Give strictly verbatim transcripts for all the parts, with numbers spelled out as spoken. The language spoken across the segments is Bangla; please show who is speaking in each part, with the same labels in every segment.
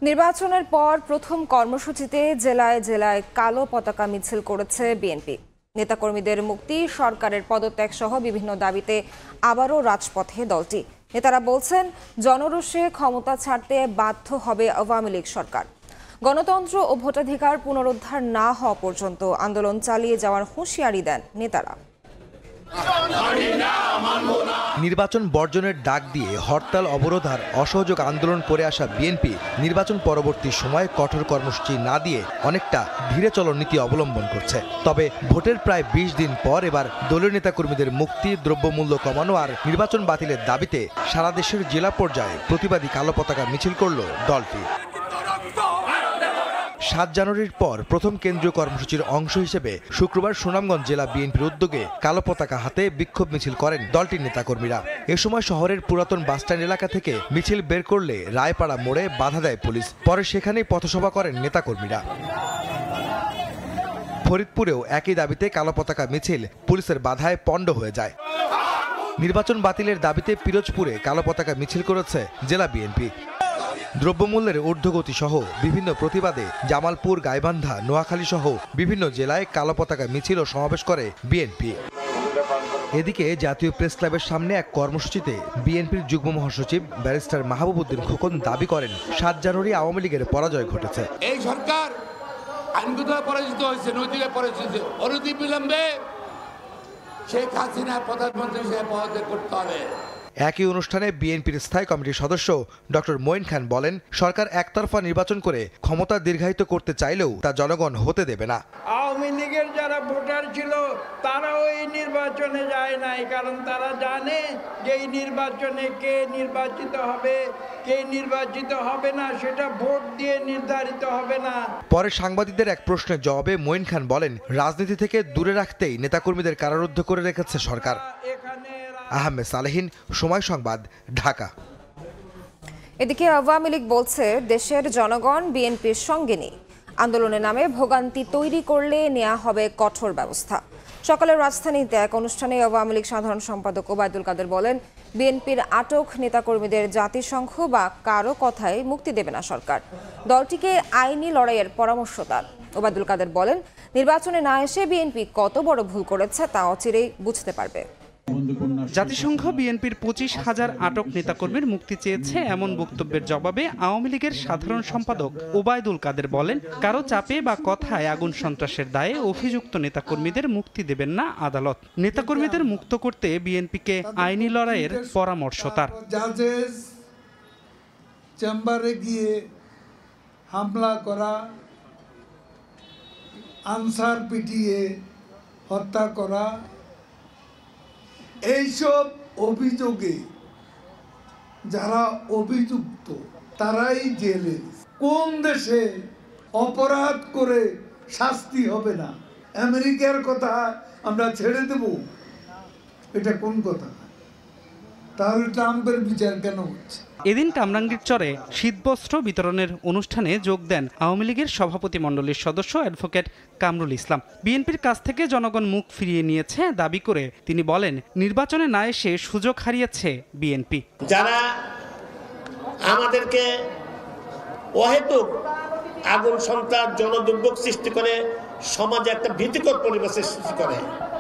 Speaker 1: নির্বাচনের পর প্রথম কর্মসূচিতে জেলায় জেলায় কালো পতাকা মিছিল করেছে বিএনপি। নেতাকর্মীদের মুক্তি, সরকারের পদত্যাগ সহ বিভিন্ন দাবিতে আবারও রাজপথে দলটি। নেতারা বলছেন, জনরোষে ক্ষমতা ছাড়তে বাধ্য হবে আওয়ামী লীগ সরকার। গণতন্ত্র ও ভোটাধিকার পুনরুদ্ধার না হওয়া পর্যন্ত আন্দোলন চালিয়ে যাওয়ার হুঁশিয়ারি দেন নেতারা।
Speaker 2: নির্বাচন বর্জনের ডাক দিয়ে হরতাল, অবরোধ আর অসহযোগ আন্দোলন করে আসা বিএনপি নির্বাচন পরবর্তী সময়ে কঠোর কর্মসূচি না দিয়ে অনেকটা ধীরে চলো নীতি অবলম্বন করছে। তবে ভোটের প্রায় বিশ দিন পর এবার দলীয় নেতাকর্মীদের মুক্তি, দ্রব্যমূল্য কমানো আর নির্বাচন বাতিলের দাবিতে সারা দেশের জেলা পর্যায়ে প্রতিবাদী কালো পতাকা মিছিল করল দলটি। সাত জানুয়ারির পর প্রথম কেন্দ্রীয় কর্মসূচির অংশ হিসেবে শুক্রবার সুনামগঞ্জ জেলা বিএনপির উদ্যোগে কালো পতাকা হাতে বিক্ষোভ মিছিল করেন দলটির নেতাকর্মীরা। এ সময় শহরের পুরাতন বাসস্ট্যান্ড এলাকা থেকে মিছিল বের করলে রায়পাড়া মোড়ে বাধা দেয় পুলিশ। পরে সেখানেই পথসভা করেন নেতাকর্মীরা। ফরিদপুরেও একই দাবিতে কালো পতাকা মিছিল পুলিশের বাধায় পণ্ড হয়ে যায়। নির্বাচন বাতিলের দাবিতে পিরোজপুরে কালো পতাকা মিছিল করেছে জেলা বিএনপি। দ্রব্যমূল্যের ঊর্ধ্বগতি সহ বিভিন্ন প্রতিবাদে জামালপুর, গাইবান্ধা, নোয়াখালী সহ বিভিন্ন জেলায় কালো পতাকা মিছিল ও সমাবেশ করে বিএনপি। এদিকে জাতীয় প্রেস ক্লাবের সামনে এক কর্মসূচিতে বিএনপির যুগ্ম মহাসচিব ব্যারিস্টার মাহবুবউদ্দিন খোকন দাবি করেন, সাত জানুয়ারি আওয়ামী লীগের পরাজয় ঘটেছে।
Speaker 3: এই সরকার আইনগতভাবে পরাজিত হয়েছে, নৈতিকভাবে পরাজিত হয়েছে। অনতিবিলম্বে শেখ হাসিনা প্রধানমন্ত্রী হিসেবে পদত্যাগ করতে হবে।
Speaker 2: একই অনুষ্ঠানে বিএনপির স্থায়ী কমিটির সদস্য ডক্টর মঈন খান বলেন, সরকার একতরফা নির্বাচন করে ক্ষমতা দীর্ঘায়িত করতে চাইলেও তা জনগণ হতে দেবে না।
Speaker 4: আওয়ামী লীগের যারা ভোটার ছিল তারাও এই নির্বাচনে যায় নাই, কারণ তারা জানে যে এই নির্বাচনে কে নির্বাচিত হবে, কে নির্বাচিত হবে না সেটা ভোট দিয়ে নির্ধারিত হবে না।
Speaker 2: পরে সাংবাদিকদের এক প্রশ্নের জবাবে মঈন খান বলেন, রাজনীতি থেকে দূরে রাখতেই নেতাকর্মীদের কারারুদ্ধ করে রেখেছে সরকার। আহমেদ সালেহিন, সময় সংবাদ, ঢাকা।
Speaker 1: এদিকে আওয়ামী লীগ বলছে, দেশের জনগণ বিএনপির সঙ্গে নেই। আন্দোলনের নামে ভোগান্তি তৈরি করলে নেওয়া হবে কঠোর ব্যবস্থা। সকালে রাজধানীতে এক অনুষ্ঠানে আওয়ামী লীগ সাধারণ সম্পাদক ওবায়দুল কাদের বলেন, বিএনপির আটক নেতাকর্মীদের জাতিসংঘ বা কারো কথায় মুক্তি দেবে না সরকার। দলটিকে আইনি লড়াইয়ের পরামর্শ দেন। ওবায়দুল কাদের বলেন, নির্বাচনে না এসে বিএনপি কত বড় ভুল করেছে তা অচিরেই বুঝতে পারবে।
Speaker 5: জাতিসংঘ বিএনপির পঁচিশ হাজার আটক নেতাকর্মীর মুক্তি চেয়েছে এমন বক্তব্যের জবাবে আওয়ামী লীগের সাধারণ সম্পাদক ওবায়দুল কাদের বলেন, কারো চাপে বা কথায় আগুন সন্ত্রাসের দায়ে অভিযুক্ত নেতাকর্মীদের মুক্তি দেবেন না আদালত। নেতাকর্মীদের মুক্ত করতে বিএনপিকে আইনি লড়াইয়ের পরামর্শ তার।
Speaker 6: জাজেস চেম্বারে গিয়ে হামলা করা, আনসার পিটিয়ে হত্যা করা, এইসব অভিযোগে যারা অভিযুক্ত তারাই জেলে। কোন দেশে অপরাধ করে শাস্তি হবে না? আমেরিকার কথা আমরা ছেড়ে দেব, এটা কোন কথা? তাহলে ট্রাম্পের বিচার কেন হচ্ছে?
Speaker 5: এদিন কামরাঙ্গীর চরে শীতবস্ত্র বিতরণের অনুষ্ঠানে যোগ দেন আওয়ামী লীগের সভাপতি মণ্ডলীর সদস্য অ্যাডভোকেট কামরুল ইসলাম। বিএনপির কাছ থেকে জনগণ মুখ ফিরিয়ে নিয়েছে দাবি করে তিনি বলেন, নির্বাচনে না এসে সুযোগ হারিয়েছে বিএনপি।
Speaker 7: যারা আমাদেরকে অহেতুক আগুন সন্ত্রাস, জনদুর্ভোগ সৃষ্টি করে সমাজে একটা ভীতিকর পরিবেশের সৃষ্টি করে,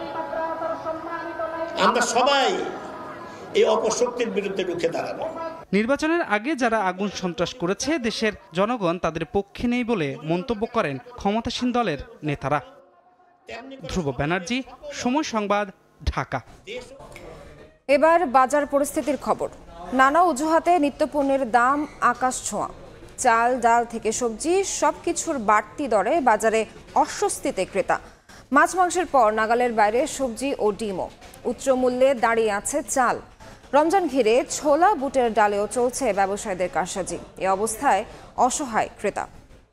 Speaker 7: আমরা সবাই এই অপশক্তির বিরুদ্ধে রুখে দাঁড়াবো।
Speaker 5: নির্বাচনের আগে যারা আগুন সন্ত্রাস করেছে দেশের জনগণ তাদের পক্ষে নেই বলে মন্তব্য করেন ক্ষমতাসীন দলের নেতারা। ধ্রুব ব্যানার্জি, সময় সংবাদ, ঢাকা।
Speaker 1: এবার বাজার পরিস্থিতির খবর। নানা অজুহাতে নিত্যপণ্যের দাম আকাশ ছোঁয়া। চাল, ডাল থেকে সবজি সবকিছুর বাড়তি দরে বাজারে অস্বস্তিতে ক্রেতা। মাছ মাংসের পর নাগালের বাইরে সবজি ও ডিমও। উচ্চ মূল্যে দাঁড়িয়ে আছে চাল। রমজান ঘিরে ছোলা, বুটের ডালেও চলছে ব্যবসায়ীদের কারসাজি। এ অবস্থায় অসহায় ক্রেতা।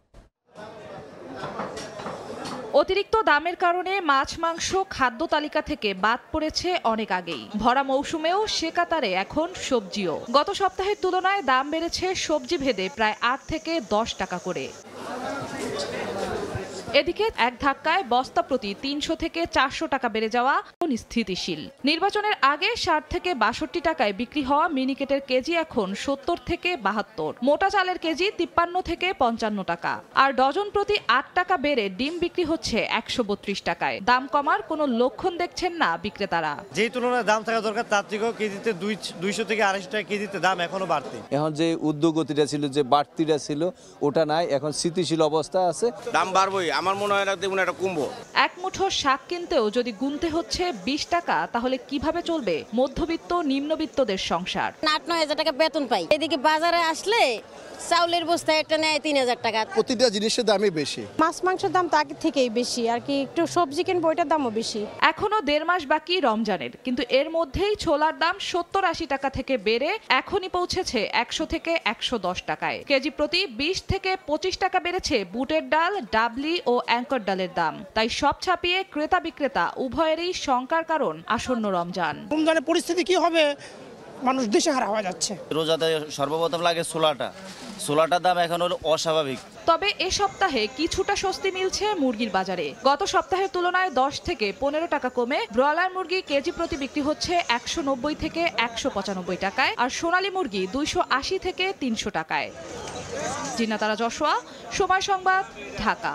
Speaker 8: অতিরিক্ত দামের কারণে মাছ মাংস খাদ্য তালিকা থেকে বাদ পড়েছে অনেক আগেই। ভরা মৌসুমেও সে কাতারে এখন সবজিও। গত সপ্তাহের তুলনায় দাম বেড়েছে সবজি ভেদে প্রায় আট থেকে দশ টাকা করে। এদিকে এক ধাক্কায় বস্তা প্রতি তিনশো থেকে চারশো টাকা বেড়ে যাওয়া স্থিতিশীল। নির্বাচনের আগে ষাট থেকে বাষট্টি টাকায় বিক্রি হওয়া মিনিকেটের কেজি এখন সত্তর থেকে বাহাত্তর, মোটা চালের কেজি তিপ্পান্ন থেকে পঞ্চান্ন টাকা, আর ডজন প্রতি আট টাকা বেড়ে ডিম বিক্রি হচ্ছে একশো বত্রিশ টাকায়। দাম কমার কোনো লক্ষণ দেখছেন না বিক্রেতারা।
Speaker 9: যে তুলনায় দাম থাকা দরকার তার থেকেও কেজিতে দুইশো থেকে আড়াইশো টাকা কেজিতে দাম এখনো বাড়তি।
Speaker 10: এখন যে উদ্যোগতিটা ছিল, যে বাড়তিটা ছিল, ওটা নাই, এখন স্থিতিশীল অবস্থা আছে।
Speaker 9: দাম বাড়বই, আমার মনে হয় না তেমন একটা কমবো।
Speaker 8: এক মুঠো শাক কিনতেও যদি গুনতে হচ্ছে বিশ টাকা, তাহলে কিভাবে চলবে মধ্যবিত্ত নিম্নবিত্তদের সংসার?
Speaker 11: আট নয় হাজার টাকা বেতন পাই, এদিকে বাজারে আসলে চাউলের বস্তা একটা নেয় তিন হাজার টাকা।
Speaker 12: প্রতিটা জিনিসের দামই বেশি।
Speaker 13: মাছ মাংসের দাম তো আগে থেকেই বেশি, আর কি একটু সবজি কিনবো ওইটার দামও বেশি।
Speaker 8: এখনো দেড় মাস বাকি রমজানের, কিন্তু এর মধ্যেই ছোলার দাম সত্তর আশি টাকা থেকে বেড়ে এখনই পৌঁছেছে একশো থেকে একশো দশ টাকায়। কেজি প্রতি বিশ থেকে পঁচিশ টাকা বেড়েছে বুটের ডাল, ডাবলি ও অ্যাঙ্কর ডালের দাম। তাই সব ছাপিয়ে ক্রেতা বিক্রেতা উভয়েরই শঙ্কার কারণ আসন্ন রমজান।
Speaker 14: রমজানের পরিস্থিতি কি হবে, মানুষ দেশে হারা হয়ে যাচ্ছে।
Speaker 9: রোজাতে সর্বপ্রথম লাগে ছোলাটা, ছোলাটার দাম এখন হলো অস্বাভাবিক।
Speaker 8: তবে এ সপ্তাহে কিছুটা স্বস্তি মিলছে মুরগির বাজারে। গত সপ্তাহের তুলনায় দশ থেকে পনেরো টাকা কমে ব্রয়লার মুরগি কেজি প্রতি বিক্রি হচ্ছে একশো নব্বই থেকে একশো পঁচানব্বই টাকায়, আর সোনালী মুরগি দুইশো আশি থেকে তিনশো টাকায়। জিনাতারা যশোয়া, সময় সংবাদ, ঢাকা।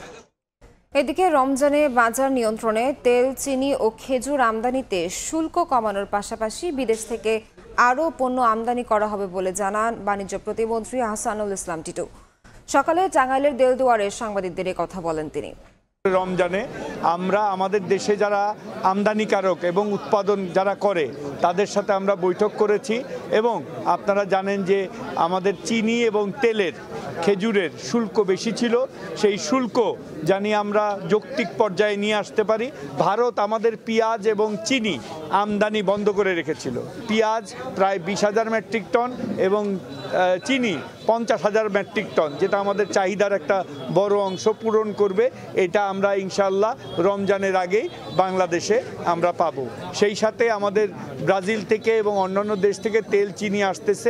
Speaker 1: এদিকে রমজানে বাজার নিয়ন্ত্রণে তেল, চিনি ও খেজুর আমদানিতে শুল্ক কমানোর পাশাপাশি বিদেশ থেকে আরও পণ্য আমদানি করা হবে বলে জানান বাণিজ্য প্রতিমন্ত্রী আহসানুল ইসলাম টিটু। সকালে টাঙ্গাইলের দেলদুয়ারে সাংবাদিকদের এ কথা বলেন তিনি।
Speaker 4: রমজানে আমরা আমাদের দেশে যারা আমদানিকারক এবং উৎপাদন যারা করে তাদের সাথে আমরা বৈঠক করেছি, এবং আপনারা জানেন যে আমাদের চিনি এবং তেলের, খেজুরের শুল্ক বেশি ছিল। সেই শুল্ক জানি আমরা যৌক্তিক পর্যায়ে নিয়ে আসতে পারি। ভারত আমাদের পেঁয়াজ এবং চিনি আমদানি বন্ধ করে রেখেছিল। পেঁয়াজ প্রায় বিশ হাজার মেট্রিক টন এবং চিনি পঞ্চাশ হাজার মেট্রিক টন, যেটা আমাদের চাহিদার একটা বড় অংশ পূরণ করবে। এটা আমরা ইনশাল্লাহ রমজানের আগেই বাংলাদেশে আমরা পাবো। সেই সাথে আমাদের ব্রাজিল থেকে এবং অন্যান্য দেশ থেকে তেল, চিনি আসতেছে।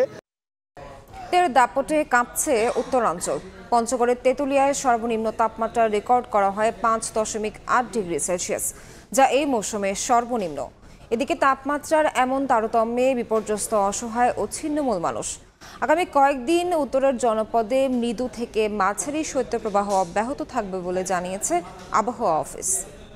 Speaker 1: তেল দাপটে কাঁপছে উত্তরাঞ্চল। পঞ্চগড়ের তেঁতুলিয়ায় সর্বনিম্ন তাপমাত্রা রেকর্ড করা হয় পাঁচ দশমিক আট ডিগ্রি সেলসিয়াস, যা এই মৌসুমে সর্বনিম্ন। এদিকে তাপমাত্রার এমন তারতম্যে বিপর্যস্ত অসহায় ও ছিন্নমূল মানুষ। আগামী কয়েকদিন উত্তরের জনপদে মৃদু থেকে মাঝারি শৈত্যপ্রবাহ অব্যাহত থাকবে বলে জানিয়েছে আবহাওয়া অফিস।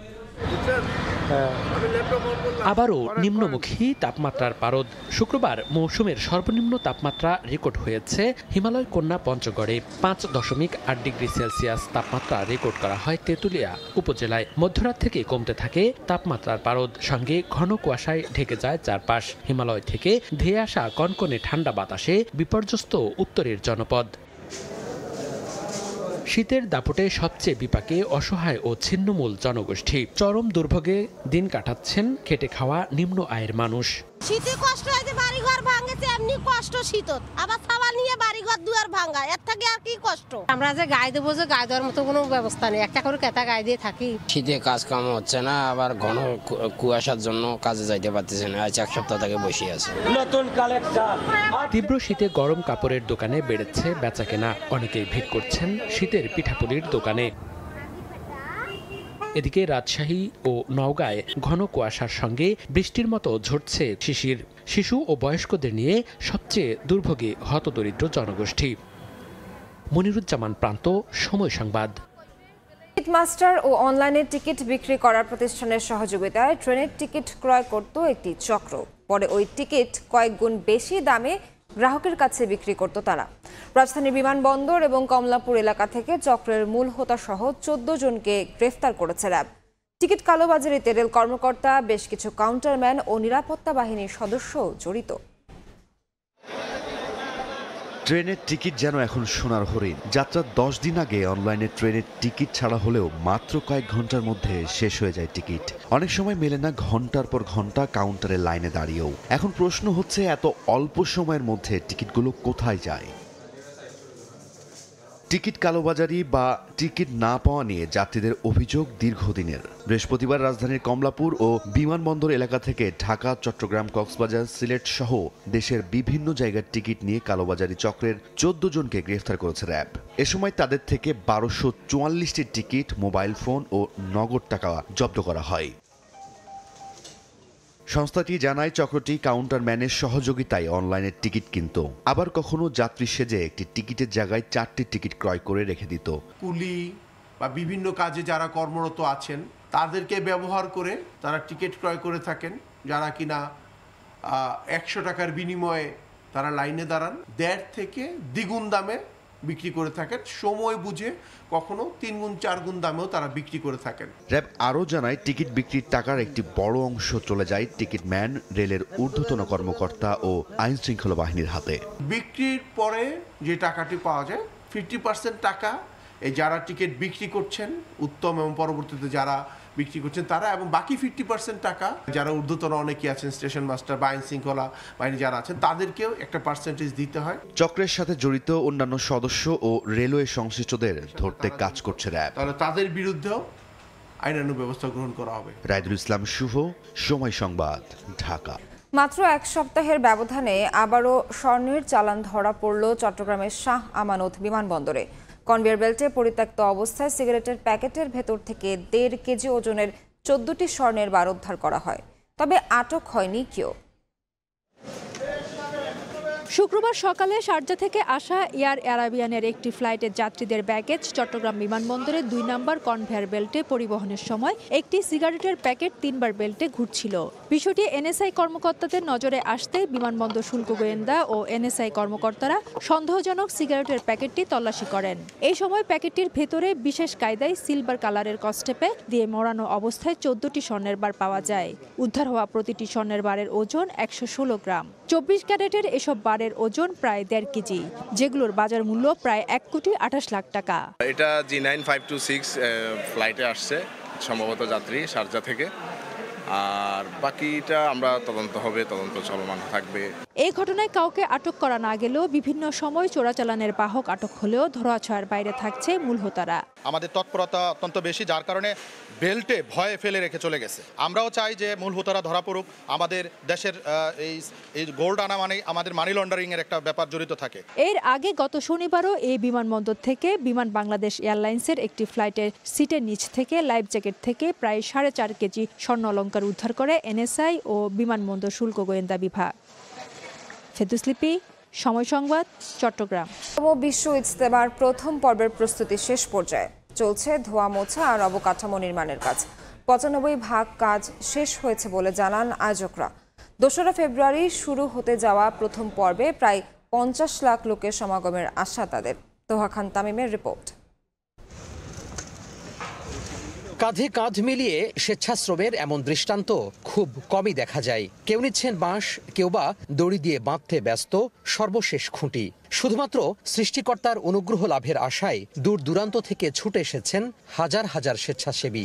Speaker 15: আবারও নিম্নমুখী তাপমাত্রার পারদ। শুক্রবার মৌসুমের সর্বনিম্ন তাপমাত্রা রেকর্ড হয়েছে হিমালয় কন্যা পঞ্চগড়ে। পাঁচ দশমিক আট ডিগ্রি সেলসিয়াস তাপমাত্রা রেকর্ড করা হয় তেঁতুলিয়া উপজেলায়। মধ্যরাত থেকে কমতে থাকে তাপমাত্রার পারদ, সঙ্গে ঘন কুয়াশায় ঢেকে যায় চারপাশ। হিমালয় থেকে ধেয়ে আসা কনকনে ঠান্ডা বাতাসে বিপর্যস্ত উত্তরের জনপদ। শীতের দাপটে সবচেয়ে বিপাকে অসহায় ও ছিন্নমূল জনগোষ্ঠী। চরম দুর্ভোগে দিন কাটাচ্ছেন খেটে খাওয়া নিম্ন আয়ের মানুষ।
Speaker 11: শীতে কষ্ট হয় যে বাড়ি ঘর ভাঙেছে, এমনি কষ্ট শীতত, আবার সাবান নিয়ে বাড়ি ঘর দুয়ার ভাঙা, এর থেকে আর কি কষ্ট। আমরা যে গায়ে দেবো, যে গায়ে দেওয়ার মতো কোনো ব্যবস্থা নেই, একটা করে কেতা গায়ে দিয়ে থাকি।
Speaker 16: শীতে কাজ কাম হচ্ছে না, আবার ঘন কুয়াশার জন্য কাজে যাইতে পারতেছে না। আজ এক সপ্তাহ থেকে বসে আছে।
Speaker 15: নতুন কালেকশন। তীব্র শীতে গরম কাপড়ের দোকানে বেড়েছে বেচাকেনা। অনেকেই ভিড় করছেন শীতের পিঠাপুলির দোকানে। এদিকে রাজশাহী ও নওগাঁয় ঘন কুয়াশার সঙ্গে বৃষ্টির মতো ঝরছে শিশির। শিশু ও বয়স্কদের নিয়ে সবচেয়ে দুর্ভোগে হতদরিদ্র জনগোষ্ঠী। মনিরুজ্জামান প্রান্ত, সময় সংবাদ।
Speaker 1: টিকিট মাস্টার ও অনলাইনে টিকিট বিক্রি করার প্রতিষ্ঠানের সহযোগিতায় ট্রেনের টিকিট ক্রয় করত একটি চক্র। পরে ওই টিকিট কয়েক গুণ বেশি দামে গ্রাহকের কাছে বিক্রি করত তারা। রাজধানীর বিমানবন্দর এবং কমলাপুর এলাকা থেকে চক্রের মূল হোতা সহ চোদ্দ জনকে গ্রেফতার করেছে র্যাব। টিকিট কালোবাজারিতে রেল কর্মকর্তা, বেশ কিছু কাউন্টারম্যান ও নিরাপত্তা বাহিনীর সদস্য জড়িত।
Speaker 17: ট্রেনের টিকিট যেন এখন সোনার হরিণ। যাত্রার দশ দিন আগে অনলাইনে ট্রেনের টিকিট ছাড়া হলেও মাত্র কয়েক ঘন্টার মধ্যে শেষ হয়ে যায় টিকিট। অনেক সময় মেলে না ঘন্টার পর ঘন্টা কাউন্টারের লাইনে দাঁড়িয়েও। এখন প্রশ্ন হচ্ছে, এত অল্প সময়ের মধ্যে টিকিটগুলো কোথায় যায়? টিকিট কালোবাজারি বা টিকিট না পাওয়া নিয়ে যাত্রীদের অভিযোগ দীর্ঘদিনের। বৃহস্পতিবার রাজধানীর কমলাপুর ও বিমানবন্দর এলাকা থেকে ঢাকা, চট্টগ্রাম, কক্সবাজার, সিলেট সহ দেশের বিভিন্ন জায়গার টিকিট নিয়ে কালোবাজারি চক্রের চোদ্দ জনকে গ্রেফতার করেছে র্যাব। এ সময় তাদের থেকে বারোশো চুয়াল্লিশটি টিকিট, মোবাইল ফোন ও নগদ টাকা জব্দ করা হয়। সংস্থাটি জানায়, চক্রটি কাউন্টারম্যানের সহযোগিতায় অনলাইনে টিকিট কিনত, আবার কখনো যাত্রী সেজে একটি টিকিটের জায়গায় চারটি টিকিট ক্রয় করে রেখে দিত।
Speaker 18: কুলি বা বিভিন্ন কাজে যারা কর্মরত আছেন তাদেরকে ব্যবহার করে তারা টিকিট ক্রয় করে থাকেন, যারা কিনা একশো টাকার বিনিময়ে তারা লাইনে দাঁড়ান, দেড় থেকে দ্বিগুণ দামে বিক্রি করে থাকেন। সময় বুঝে কখনো তিন গুণ চার গুণ দামেও তারা বিক্রি করে থাকেন।
Speaker 17: র্যাব আরও জানায়, টিকিট বিক্রির টাকার একটি বড় অংশ চলে যায় টিকিট ম্যান, রেলের ঊর্ধ্বতন কর্মকর্তা ও আইন শৃঙ্খলা বাহিনীর হাতে।
Speaker 18: বিক্রির পরে যে টাকাটি পাওয়া যায়, ফিফটি পার্সেন্ট টাকা এই যারা টিকিট বিক্রি করছেন উত্তম এবং পরবর্তীতে যারা বিক্রি করছেন তারা, এবং বাকি ফিফটি পার্সেন্ট টাকা যারা ঊর্ধ্বতন অনেকে আছেন, স্টেশন মাস্টার বা আইন শৃঙ্খলা বাহিনী যারা আছেন, তাদেরকেও একটা পার্সেন্টেজ দিতে হয়।
Speaker 17: চক্রের সাথে জড়িত অন্যান্য সদস্য ও রেলওয়ে সংশ্লিষ্টদের ধরতে কাজ করছে র্যাব।
Speaker 18: তাহলে তাদের বিরুদ্ধেও আইনানুগ ব্যবস্থা গ্রহণ করা হবে।
Speaker 17: রায়দুল ইসলাম শুভ, সময় সংবাদ, ঢাকা।
Speaker 1: মাত্র এক সপ্তাহের ব্যবধানে আবারও স্বর্ণের চালান ধরা পড়ল চট্টগ্রামের শাহ আমানত বিমানবন্দরে। কনভেয়ার বেল্টে পরিত্যক্ত অবস্থায় সিগারেটের প্যাকেটের ভেতর থেকে দেড় কেজি ওজনের চোদ্দটি স্বর্ণের বার উদ্ধার করা হয়, তবে আটক হয়নি কেউ।
Speaker 13: শুক্রবার সকালে শারজা থেকে আসা এয়ার অ্যারাবিয়ানের একটি ফ্লাইটের যাত্রীদের ব্যাগেজ চট্টগ্রাম বিমানবন্দরের দুই নম্বর কনভেয়ার বেল্টে পরিবহনের সময় একটি সিগারেটের প্যাকেট তিনবার বেল্টে ঘুরছিল। বিষয়টি এনএসআই কর্মকর্তাদের নজরে আসতে বিমানবন্দর শুল্ক গোয়েন্দা ও এনএসআই কর্মকর্তারা সন্দেহজনক সিগারেটের প্যাকেটটি তল্লাশি করেন। এই সময় প্যাকেটটির ভেতরে বিশেষ কায়দায় সিলভার কালারের কস্টেপে দিয়ে মোড়ানো অবস্থায় চোদ্দটি স্বর্ণের বার পাওয়া যায়। উদ্ধার হওয়া প্রতিটি স্বর্ণের বারের ওজন একশো ষোলো গ্রাম। চব্বিশ ক্যারেটের এসব বারের ওজন প্রায় দেড় কেজি, যেগুলোর বাজার মূল্য প্রায় এক কোটি আঠাশ লাখ টাকা।
Speaker 19: এটা G nine five two six ফ্লাইটে আসছে, সম্ভবত যাত্রী শারজা থেকে। আর বাকিটা আমরা তদন্ত হবে, তদন্ত চলমান থাকবে।
Speaker 13: এই ঘটনায় কাউকে আটক করা না গেলেও বিভিন্ন সময় চোরাচালানের বাহক আটক হলেও ধরাছোঁয়ার বাইরে থাকছে মূল হোতারা।
Speaker 20: আমাদের তৎপরতা অত্যন্ত বেশি, যার কারণে বেল্টে ভয়ে ফেলে রেখে চলে গেছে। আমরাও চাই যে মূল হোতারা ধরা পড়ুক। আমাদের দেশের এই এই গোল্ড আনা মানে আমাদের মানি লন্ডারিং এর একটা ব্যাপার জড়িত থাকে।
Speaker 13: এর আগে গত শনিবারও এই বিমানবন্দর থেকে বিমান বাংলাদেশ এয়ারলাইন্সের একটি ফ্লাইটের সিটের নিচ থেকে লাইফ জ্যাকেট থেকে প্রায় সাড়ে চার কেজি স্বর্ণ অলংকার উদ্ধার করে এনএসআই ও বিমানবন্দর শুল্ক গোয়েন্দা বিভাগ। ফেদুসলিপি, সময় সংবাদ, চট্টগ্রাম।
Speaker 1: বিশ্ব ইজতেমার প্রথম পর্বের প্রস্তুতি শেষ পর্যায়ে, চলছে ধোয়া মোছা আর অবকাঠামো নির্মাণের কাজ। পঁচানব্বই ভাগ কাজ শেষ হয়েছে বলে জানান আয়োজকরা। দোসরা ফেব্রুয়ারি শুরু হতে যাওয়া প্রথম পর্বে প্রায় পঞ্চাশ লাখ লোকের সমাগমের আশা তাদের। তোহা খান তামিমের রিপোর্ট।
Speaker 21: কাঁধে কাঁধ মিলিয়ে স্বেচ্ছাশ্রমের এমন দৃষ্টান্ত খুব কমই দেখা যায়। কেউ নিচ্ছেন বাঁশ, কেউ বা দড়ি দিয়ে বাঁধতে ব্যস্ত সর্বশেষ খুঁটি। শুধুমাত্র সৃষ্টিকর্তার অনুগ্রহ লাভের আশায় দূর দূরান্ত থেকে ছুটে এসেছেন হাজার হাজার স্বেচ্ছাসেবী।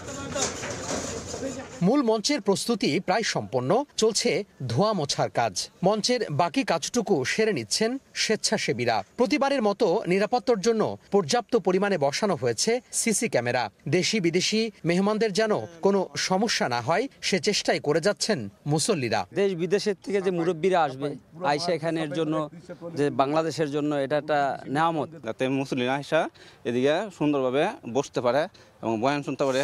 Speaker 21: মূল মঞ্চের প্রস্তুতি প্রায় সম্পন্ন, চলছে ধোয়া মোছার কাজ। মঞ্চের বাকি কাজটুকু সেরে নিচ্ছেন স্বেচ্ছাসেবীরা। প্রতিবারের মতো নিরাপত্তার জন্য পর্যাপ্ত পরিমাণে বসানো হয়েছে সিসি ক্যামেরা। দেশি বিদেশি মেহমানদের যেন কোনো সমস্যা না হয় সে চেষ্টাই করে যাচ্ছেন মুসল্লিরা।
Speaker 22: দেশ বিদেশের থেকে যে মুরব্বীরা আসবে আইসা এখানের জন্য, যে বাংলাদেশের জন্য এটা একটা নেয়ামত,
Speaker 23: যাতে মুসল্লিরা আইসা এদিকে সুন্দরভাবে বসতে পারে এবং বয়ান শুনতে পারে।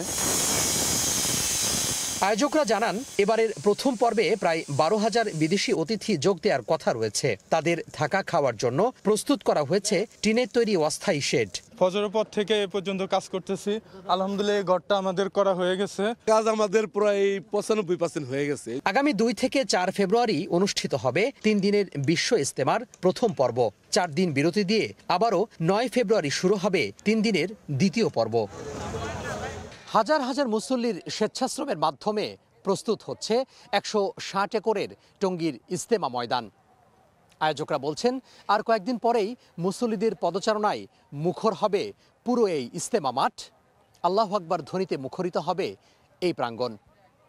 Speaker 21: আয়োজকরা জানান, এবারের প্রথম পর্বে প্রায় বারো হাজার বিদেশি অতিথি যোগ দেওয়ার কথা রয়েছে। তাদের থাকা খাওয়ার জন্য প্রস্তুত করা হয়েছে টিনের তৈরি অস্থায়ী শেড।
Speaker 24: ফজরের পর থেকে এ পর্যন্ত কাজ করতেছি, আলহামদুলিল্লাহ ঘরটা আমাদের করা হয়ে গেছে।
Speaker 25: কাজ আমাদের প্রায় পঁচানব্বই পার্সেন্ট হয়ে গেছে।
Speaker 21: আগামী দুই থেকে চার ফেব্রুয়ারি অনুষ্ঠিত হবে তিন দিনের বিশ্ব ইজতেমার প্রথম পর্ব। চার দিন বিরতি দিয়ে আবারও নয় ফেব্রুয়ারি শুরু হবে তিন দিনের দ্বিতীয় পর্ব। হাজার হাজার মুসল্লির স্বেচ্ছাশ্রমের মাধ্যমে প্রস্তুত হচ্ছে একশো ষাট একরের টঙ্গীর ইজতেমা ময়দান। আয়োজকরা বলছেন, আর কয়েকদিন পরেই মুসল্লিদের পদচারণায় মুখর হবে পুরো এই ইজতেমা মাঠ। আল্লাহু আকবার ধ্বনিতে মুখরিত হবে এই প্রাঙ্গণ।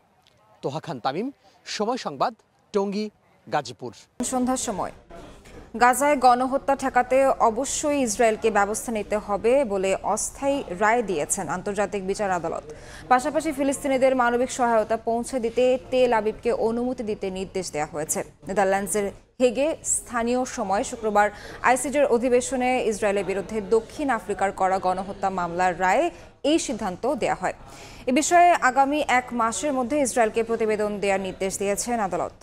Speaker 21: তোহা খান তামিম, সময় সংবাদ, টঙ্গী, গাজীপুর।
Speaker 1: সন্ধ্যার সময় গাজায় গণহত্যা ঠেকাতে অবশ্যই ইসরায়েলকে ব্যবস্থা নিতে হবে বলে অস্থায়ী রায় দিয়েছেন আন্তর্জাতিক বিচার আদালত। পাশাপাশি ফিলিস্তিনিদের মানবিক সহায়তা পৌঁছে দিতে তেল আবিবকে অনুমতি দিতে নির্দেশ দেওয়া হয়েছে। নেদারল্যান্ডসের হেগে স্থানীয় সময় শুক্রবার আইসিজের অধিবেশনে ইসরায়েলের বিরুদ্ধে দক্ষিণ আফ্রিকার করা গণহত্যা মামলার রায়ে এই সিদ্ধান্ত দেওয়া হয়। এ বিষয়ে আগামী এক মাসের মধ্যে ইসরায়েলকে প্রতিবেদন দেওয়ার নির্দেশ দিয়েছেন আদালত।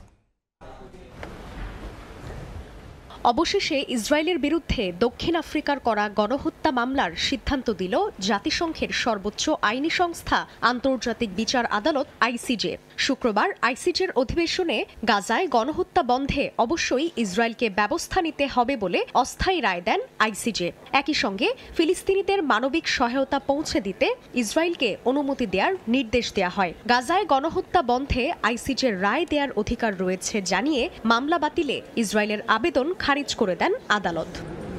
Speaker 2: অবশেষে ইসরায়েলের বিরুদ্ধে দক্ষিণ আফ্রিকার করা গণহত্যা মামলার সিদ্ধান্ত দিল জাতিসংঘের সর্বোচ্চ আইনি সংস্থা আন্তর্জাতিক বিচার আদালত আইসিজে। শুক্রবার আইসিজের অধিবেশনে গাজায় গণহত্যা বন্ধে অবশ্যই ইসরায়েলকে ব্যবস্থা নিতে হবে বলে অস্থায়ী রায় দেন আইসিজে। একই সঙ্গে ফিলিস্তিনিদের মানবিক সহায়তা পৌঁছে দিতে ইসরায়েলকে অনুমতি দেওয়ার নির্দেশ দেওয়া হয়। গাজায় গণহত্যা বন্ধে আইসিজের রায় দেওয়ার অধিকার রয়েছে জানিয়ে মামলা বাতিলে ইসরায়েলের আবেদন খারিজ করে দেন আদালত।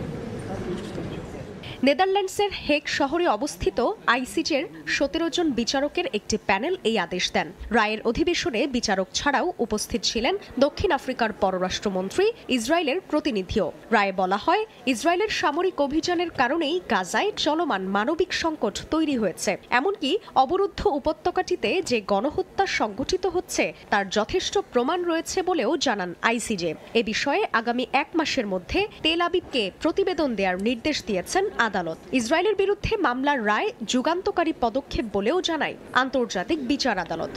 Speaker 2: নেদারল্যান্ডসের হেগ শহরে অবস্থিত আইসিজের সতেরো জন বিচারকের একটি প্যানেল এই আদেশ দেন। রায়ের অধিবেশনে বিচারক ছাড়াও উপস্থিত ছিলেন দক্ষিণ আফ্রিকার পররাষ্ট্রমন্ত্রী, ইসরায়েলের প্রতিনিধিও। রায়ে বলা হয়, ইসরায়েলের সামরিক অভিযানের কারণেই গাজায় চলমান মানবিক সংকট তৈরি হয়েছে। এমনকি অবরুদ্ধ উপত্যকাটিতে যে গণহত্যা সংঘটিত হচ্ছে তার যথেষ্ট প্রমাণ রয়েছে বলেও জানান আইসিজে। এ বিষয়ে আগামী এক মাসের মধ্যে তেল আবিবকে প্রতিবেদন দেওয়ার নির্দেশ দিয়েছেন আদালত। ইসরায়েলের বিরুদ্ধে মামলার রায় যুগান্তকারী পদক্ষেপ বলেও জানায় আন্তর্জাতিক বিচার আদালত।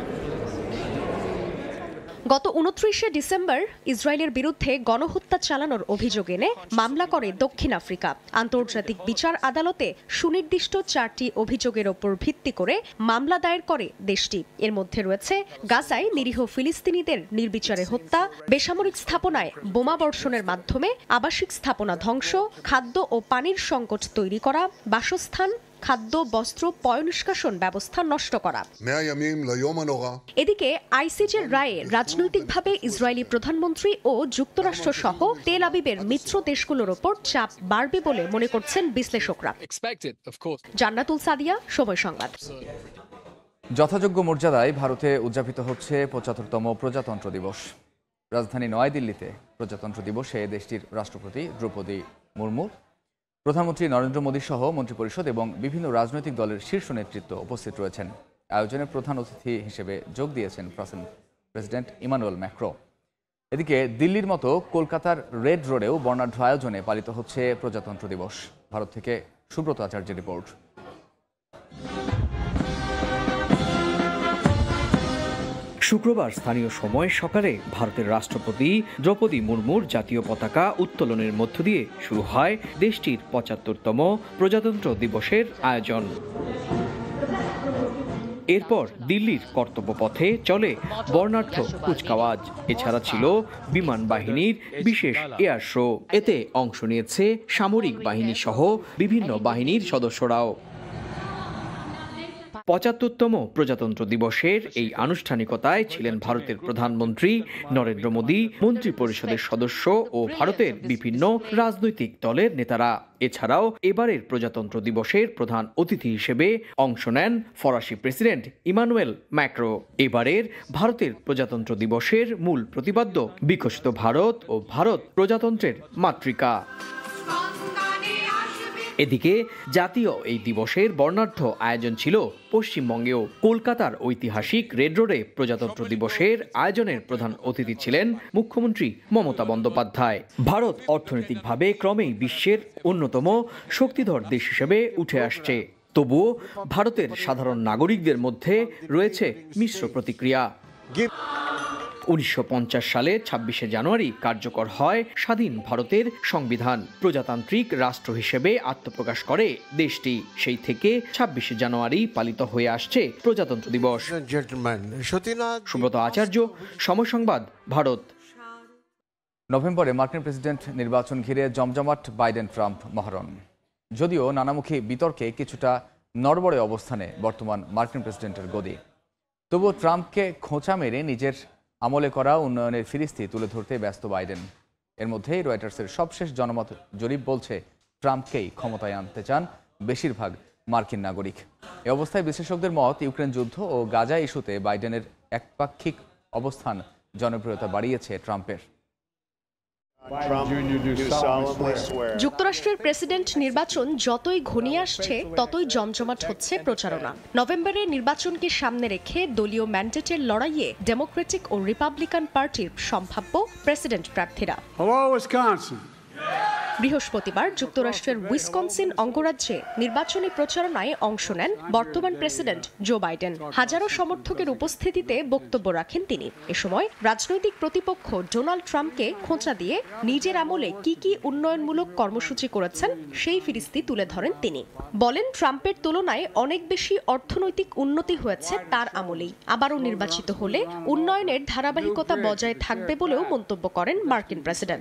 Speaker 2: গত উনত্রিশে ডিসেম্বর ইসরায়েলের বিরুদ্ধে গণহত্যা চালানোর অভিযোগ এনে মামলা করে দক্ষিণ আফ্রিকা। আন্তর্জাতিক বিচার আদালতে সুনির্দিষ্ট চারটি অভিযোগের ওপর ভিত্তি করে মামলা দায়ের করে দেশটি। এর মধ্যে রয়েছে গাজায় নিরীহ ফিলিস্তিনিদের নির্বিচারে হত্যা, বেসামরিক স্থাপনায় বোমা বর্ষণের মাধ্যমে আবাসিক স্থাপনা ধ্বংস, খাদ্য ও পানির সংকট তৈরি করা, বাসস্থান, খাদ্য, বস্ত্র, পয়ঃনিষ্কাশন ব্যবস্থা নষ্ট করা। এদিকে আইসিজের রায়ে রাজনৈতিকভাবে ইসরায়েলি প্রধানমন্ত্রী ও যুক্তরাষ্ট্র সহ তেল আবিবের মিত্র দেশগুলোর ওপর চাপ বাড়বে বলে মনে করছেন বিশ্লেষকরা। জান্নাতুল সাদিয়া, সময় সংবাদ।
Speaker 3: যথাযোগ্য মর্যাদায় ভারতে উদযাপিত হচ্ছে পঁচাত্তরতম প্রজাতন্ত্র দিবস। রাজধানী নয়াদিল্লিতে প্রজাতন্ত্র দিবসে দেশটির রাষ্ট্রপতি দ্রৌপদী মুর্মু, প্রধানমন্ত্রী নরেন্দ্র মোদী সহ মন্ত্রিপরিষদ এবং বিভিন্ন রাজনৈতিক দলের শীর্ষ নেতৃত্ব উপস্থিত রয়েছেন। আয়োজনের প্রধান অতিথি হিসেবে যোগ দিয়েছেন প্রেসিডেন্ট ইমানুয়েল ম্যাক্রো। এদিকে দিল্লির মতো কলকাতার রেড রোডেও বর্ণাঢ্য আয়োজনে পালিত হচ্ছে প্রজাতন্ত্র দিবস। ভারত থেকে সুব্রত আচার্যের রিপোর্ট।
Speaker 5: শুক্রবার স্থানীয় সময় সকালে ভারতের রাষ্ট্রপতি দ্রৌপদী মুর্মুর জাতীয় পতাকা উত্তোলনের মধ্য দিয়ে শুরু হয় দেশটির পঁচাত্তরতম প্রজাতন্ত্র দিবসের আয়োজন। এরপর দিল্লির কর্তব্য পথে চলে বর্ণাঢ্য কুচকাওয়াজ। এছাড়া ছিল বিমান বাহিনীর বিশেষ এয়ার শো। এতে অংশ নিয়েছে সামরিক বাহিনী সহ বিভিন্ন বাহিনীর সদস্যরাও। পঁচাত্তরতম প্রজাতন্ত্র দিবসের এই আনুষ্ঠানিকতায় ছিলেন ভারতের প্রধানমন্ত্রী নরেন্দ্র মোদী, মন্ত্রী পরিষদের সদস্য ও ভারতের বিভিন্ন রাজনৈতিক দলের নেতারা। এছাড়াও এবারের প্রজাতন্ত্র দিবসের প্রধান অতিথি হিসেবে অংশ নেন ফরাসি প্রেসিডেন্ট ইমানুয়েল ম্যাক্রো। এবারের ভারতের প্রজাতন্ত্র দিবসের মূল প্রতিপাদ্য বিকশিত ভারত ও ভারত প্রজাতন্ত্রের মাতৃকা। এদিকে জাতীয় এই দিবসের বর্ণাঢ্য আয়োজন ছিল পশ্চিমবঙ্গেও। কলকাতার ঐতিহাসিক রেড রোডে প্রজাতন্ত্র দিবসের আয়োজনের প্রধান অতিথি ছিলেন মুখ্যমন্ত্রী মমতা বন্দ্যোপাধ্যায়। ভারত অর্থনৈতিকভাবে ক্রমেই বিশ্বের অন্যতম শক্তিধর দেশ হিসেবে উঠে আসছে। তবুও ভারতের সাধারণ নাগরিকদের মধ্যে রয়েছে মিশ্র প্রতিক্রিয়া। উনিশশো পঞ্চাশ সালে ছাব্বিশে জানুয়ারি কার্যকর হয় স্বাধীন ভারতের সংবিধান। প্রজাতান্ত্রিক রাষ্ট্র হিসেবে আত্মপ্রকাশ করে দেশটি। সেই থেকে ছাব্বিশে জানুয়ারি পালিত হয়ে আসছে প্রজাতন্ত্র দিবস। সুব্রত আচার্য, সময় সংবাদ, ভারত।
Speaker 3: নভেম্বরে মার্কিন প্রেসিডেন্ট নির্বাচন ঘিরে জমজমাট বাইডেন ট্রাম্প মহরণ। যদিও নানামুখী বিতর্কে কিছুটা নড়বড়ে অবস্থানে বর্তমান মার্কিন প্রেসিডেন্টের গদি, তবুও ট্রাম্পকে খোঁচা মেরে নিজের আমলে করা উন্নয়নের ফিরিস্তি তুলে ধরতে ব্যস্ত বাইডেন। এর মধ্যেই রয়টার্সের সবশেষ জনমত জরিপ বলছে ট্রাম্পকেই ক্ষমতায় আনতে চান বেশিরভাগ মার্কিন নাগরিক। এ অবস্থায় বিশেষজ্ঞদের মত, ইউক্রেন যুদ্ধ ও গাজা ইস্যুতে বাইডেনের একপাক্ষিক অবস্থান জনপ্রিয়তা বাড়িয়েছে ট্রাম্পের।
Speaker 2: যুক্তরাষ্ট্রের প্রেসিডেন্ট নির্বাচন যতই ঘনিয়ে আসছে ততই জমজমাট হচ্ছে প্রচারণা। নভেম্বরে নির্বাচনকে সামনে রেখে দলীয় ম্যান্ডেটের লড়াইয়ে ডেমোক্রেটিক ও রিপাবলিকান পার্টির সম্ভাব্য প্রেসিডেন্ট প্রার্থীরা। বৃহস্পতিবার যুক্তরাষ্ট্রের উইসকনসিন অঙ্গরাজ্যে নির্বাচনী প্রচারণায় অংশ নেন বর্তমান প্রেসিডেন্ট জো বাইডেন। হাজারো সমর্থকের উপস্থিতিতে বক্তব্য রাখেন তিনি। এ সময় রাজনৈতিক প্রতিপক্ষ ডোনাল্ড ট্রাম্পকে খোঁচা দিয়ে নিজের আমলে কি কি উন্নয়নমূলক কর্মসূচি করেছেন সেই ফিরিস্তি তুলে ধরেন তিনি। বলেন, ট্রাম্পের তুলনায় অনেক বেশি অর্থনৈতিক উন্নতি হয়েছে তার আমলেই। আবারও নির্বাচিত হলে উন্নয়নের ধারাবাহিকতা বজায় থাকবে বলেও মন্তব্য করেন মার্কিন প্রেসিডেন্ট।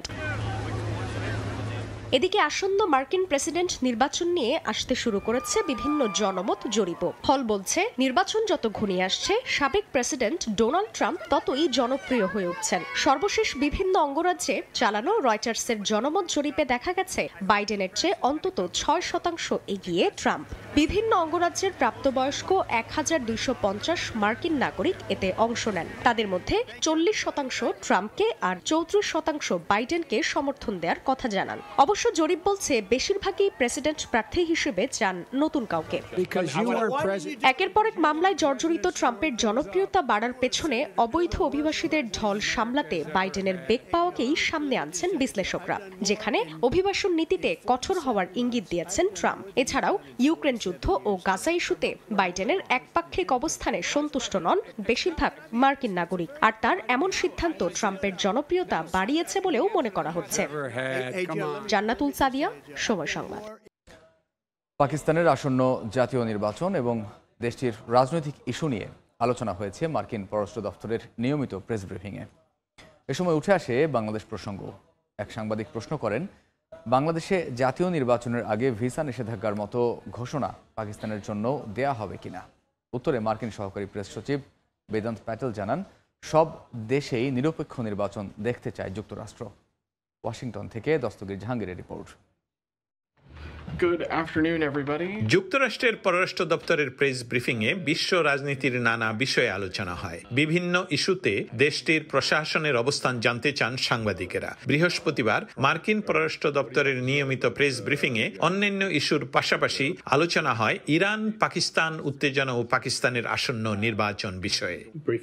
Speaker 2: এদিকে আসন্ন মার্কিন প্রেসিডেন্ট নির্বাচন নিয়ে আসতে শুরু করেছে বিভিন্ন জনমত জরিপ। ফল বলছে, নির্বাচন যত ঘনিয়ে আসছে সাবেক প্রেসিডেন্ট ডোনাল্ড ট্রাম্প ততই জনপ্রিয় হয়ে উঠছেন। সর্বশেষ বিভিন্ন অঙ্গরাজ্যে চালানো রয়টার্সের জনমত জরিপে দেখা গেছে বাইডেনের চেয়ে অন্তত ছয় শতাংশ এগিয়ে ট্রাম্প। বিভিন্ন অঙ্গরাজ্যের প্রাপ্তবয়স্ক এক হাজার দুইশো পঞ্চাশ মার্কিন নাগরিক এতে অংশ নেন। তাদের মধ্যে চল্লিশ শতাংশ ট্রাম্পকে আর চৌত্রিশ শতাংশ বাইডেনকে সমর্থন দেওয়ার কথা জানান। অবশ্য জরিপ বলছে বেশিরভাগই প্রেসিডেন্ট প্রার্থী হিসেবে চান নতুন কাউকে। একের পর এক মামলায় জর্জরিত ট্রাম্পের জনপ্রিয়তা বাড়ার পেছনে অবৈধ অভিবাসীদের ঢল সামলাতে বাইডেনের বেগ পাওয়াকেই সামনে আনছেন বিশ্লেষকরা, যেখানে অভিবাসন নীতিতে কঠোর হওয়ার ইঙ্গিত দিয়েছেন ট্রাম্প। এছাড়াও ইউক্রেন যুদ্ধ ও গাজা ইস্যুতে বাইডেনের একপাক্ষিক অবস্থানে সন্তুষ্ট নন বেশিরভাগ মার্কিন নাগরিক, আর তার এমন সিদ্ধান্ত ট্রাম্পের জনপ্রিয়তা বাড়িয়েছে বলেও মনে করা হচ্ছে। জান্নাতুল সাদিয়া, সময় সংবাদ।
Speaker 3: পাকিস্তানের আসন্ন জাতীয় নির্বাচন এবং দেশটির রাজনৈতিক ইস্যু নিয়ে আলোচনা হয়েছে মার্কিন পররাষ্ট্র দপ্তরের নিয়মিত প্রেস ব্রিফিংয়ে। এ সময় উঠে আসে বাংলাদেশ প্রসঙ্গ। এক সাংবাদিক প্রশ্ন করেন, বাংলাদেশে জাতীয় নির্বাচনের আগে ভিসা নিষেধাজ্ঞার মতো ঘোষণা পাকিস্তানের জন্য দেয়া হবে কিনা। উত্তরে মার্কিন সহকারী প্রেস সচিব বেদান্ত প্যাটেল জানান, সব দেশেই নিরপেক্ষ নির্বাচন দেখতে চায় যুক্তরাষ্ট্র। ওয়াশিংটন থেকে দস্তগীর জাহাঙ্গীরের রিপোর্ট।
Speaker 6: যুক্তরাষ্ট্রের পররাষ্ট্র দপ্তরের প্রেস ব্রিফিংয়ে বিশ্ব রাজনীতির নানা বিষয়ে আলোচনা হয়। বিভিন্ন ইস্যুতে দেশটির প্রশাসনের অবস্থান জানতে চান সাংবাদিকেরা। বৃহস্পতিবার মার্কিন পররাষ্ট্র দপ্তরের নিয়মিত প্রেস ব্রিফিংয়ে অন্যান্য ইস্যুর পাশাপাশি আলোচনা হয় ইরান পাকিস্তান উত্তেজনা ও পাকিস্তানের আসন্ন নির্বাচন বিষয়ে।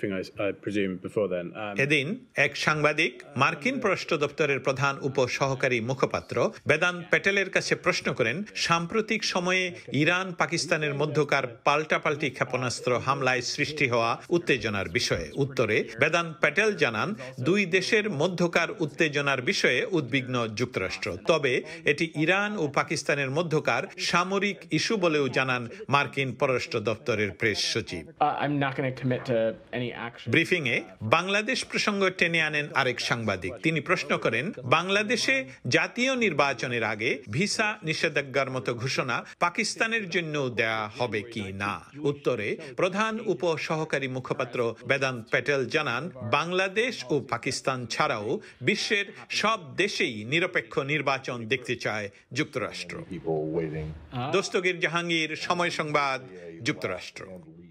Speaker 6: এদিন এক সাংবাদিক মার্কিন পররাষ্ট্র দপ্তরের প্রধান উপ সহকারী মুখপাত্র বেদান্ত প্যাটেলের কাছে প্রশ্ন করেন, সাম্প্রতিক সময়ে ইরান পাকিস্তানের মধ্যকার পাল্টাপাল্টি ক্ষেপণাস্ত্র হামলায় সৃষ্টি হওয়া উত্তেজনার বিষয়ে। উত্তরে বেদান্ত প্যাটেল জানান, দুই দেশের মধ্যকার উত্তেজনার বিষয়ে উদ্বিগ্ন যুক্তরাষ্ট্র, তবে এটি ইরান ও পাকিস্তানের মধ্যকার সামরিক ইস্যু বলেও জানান মার্কিন পররাষ্ট্র দপ্তরের প্রেস সচিব। ব্রিফিংয়ে বাংলাদেশ প্রসঙ্গ টেনে আনেন আরেক সাংবাদিক। তিনি প্রশ্ন করেন, বাংলাদেশে জাতীয় নির্বাচনের আগে ভিসা নিষেধাজ্ঞার মতো ঘোষণা পাকিস্তানের জন্য দেয়া হবে কি না। উত্তরে প্রধান উপ সহকারী মুখপাত্র বেদান্ত প্যাটেল জানান, বাংলাদেশ ও পাকিস্তান ছাড়াও বিশ্বের সব দেশেই নিরপেক্ষ নির্বাচন দেখতে চায় যুক্তরাষ্ট্র। দস্তগীর জাহাঙ্গীর, সময় সংবাদ, যুক্তরাষ্ট্র।